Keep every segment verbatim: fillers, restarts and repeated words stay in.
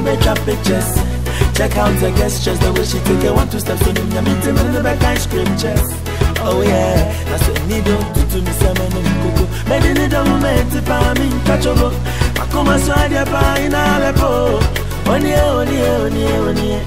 make up pictures. Check out the gestures, the way she take it one two steps to me. I'm meeting in the back kind scriptures. Oh yeah, that's what need to do me some and coco. Made in the moment if I'm in touch of I come as I get by in a po. One year, one year, one year, one year.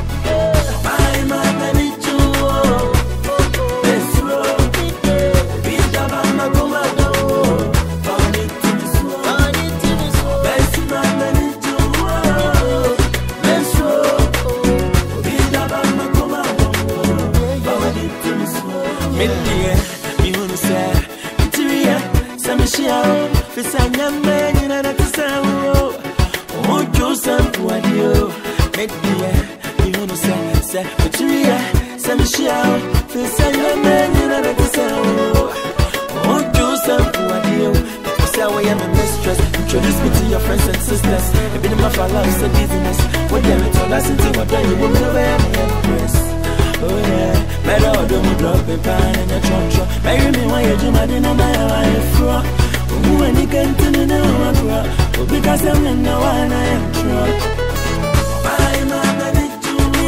I'm a baby too. Let's roll. Be the mama come out. Found it to be slow. Found it to be slow. Best man, baby too. Let's roll. Be the mama come out. Found it to be slow. Midday, me wanna say, it's real. Some shit, this I'm young man, you know that's a road. Oh, Joseph, what you make me, you wanna say, say, it's real. Some shit, this I'm young man, you know that's a road. Oh, Joseph, what you say, I am a mistress. Introduce me to your friends and sisters. I've been in my father, it's a business. What they're into, that's into what you woman over me, empress. Oh yeah, better don't drop a pan in a trunk. Marry me while you're doing my dinner, my life. Who any can tell me now, because I'm in the one I am true. I'm a baby to me,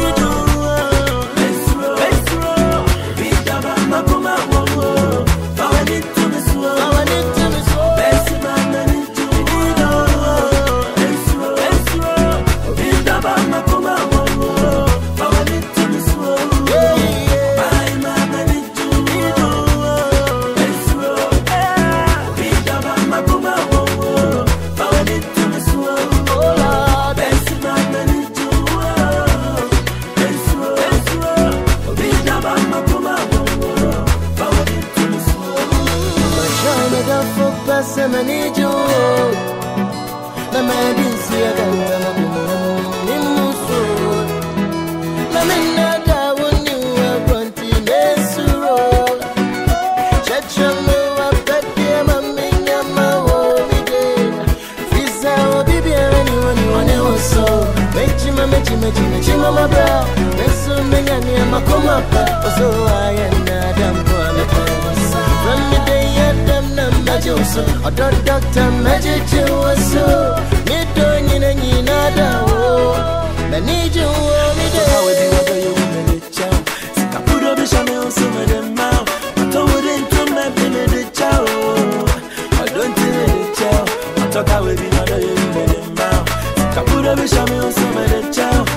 let's roll, let's roll. Beat the mama, come out, power it to me slow, power it to me slow. Let's man, baby to me, let's roll, let's roll. Beat the mama, come out, power it to me slow. I'm a baby to me, let's roll. Beat the mama, come out, power it to me slow. Let's man, baby to let's roll, let's roll. Beat the mama, come out, power it to me slow. My shine got for pass and I need you. The man didn't see a gun, I'm in the soul. The man that I want you are running this road. Church of me, I bet them a man, I'm a holy day. Visa will be there anyone you want to so. Make him a make him a make him a bra. Let's so many and I'm a come up. So I am not damn poor. From the day I am not magic, so I don't doctor magic you so. Me don't need any nada. I need you all me there. How would you ever you want me to chow? Sick I put up a shaman on some of them mouth. I told them to my baby the chow. I don't tell the chow. I talk how we be mother you in the mouth. Sick I put up a shaman on some of the chow.